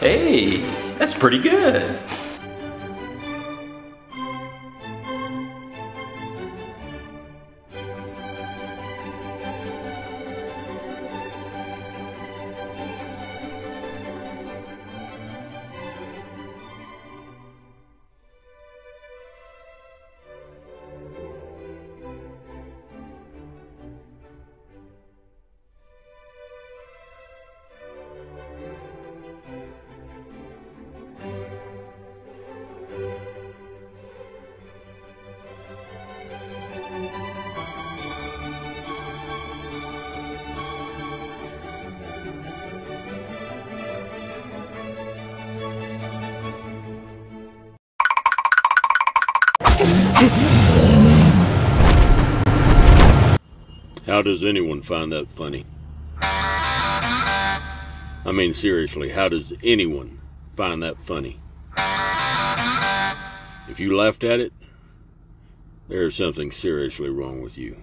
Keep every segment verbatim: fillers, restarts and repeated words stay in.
Hey, that's pretty good. How does anyone find that funny? I mean, seriously, how does anyone find that funny? If you laughed at it, there's something seriously wrong with you.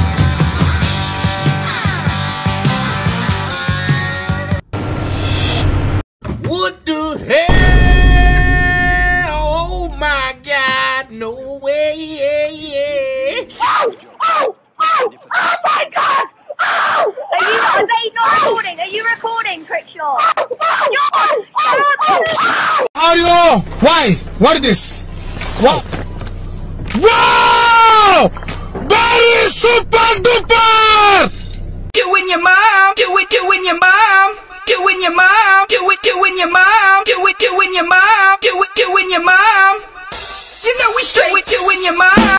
What the hell? Oh my God, no way, yeah, yeah. Oh, oh, oh, oh my God! Oh! Are you, are they not recording? Are you recording, Crickshaw? John! John! Audio! Why? What is this? What? Wow! Very super duper! Doing your mom, do it, doing your mom, doing your mom, do it, doing your mom, do it, doing your mom, do it, doing your mom. You know we straight doing your mom.